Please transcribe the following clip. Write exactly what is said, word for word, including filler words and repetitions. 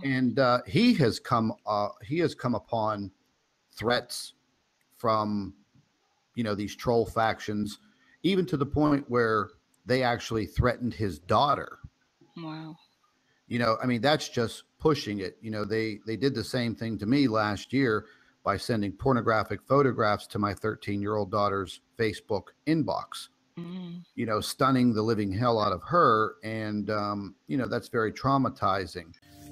And uh, he has come uh, he has come upon threats from, you know, these troll factions, even to the point where they actually threatened his daughter. Wow. You know, I mean, that's just pushing it. You know, they they did the same thing to me last year by sending pornographic photographs to my thirteen year old daughter's Facebook inbox, Mm. you know, stunning the living hell out of her. And, um, you know, that's very traumatizing.